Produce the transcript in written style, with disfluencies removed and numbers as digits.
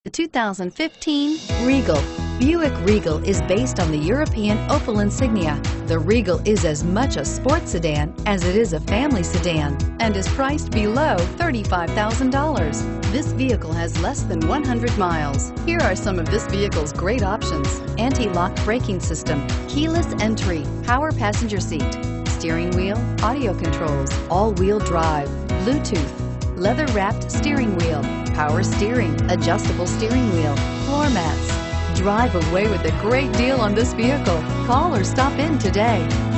The 2015 Regal. Buick Regal is based on the European Opel Insignia. The Regal is as much a sports sedan as it is a family sedan and is priced below $35,000. This vehicle has less than 100 miles. Here are some of this vehicle's great options: anti-lock braking system, keyless entry, power passenger seat, steering wheel audio controls, all-wheel drive, Bluetooth, leather-wrapped steering wheel, power steering, adjustable steering wheel, floor mats. Drive away with a great deal on this vehicle. Call or stop in today.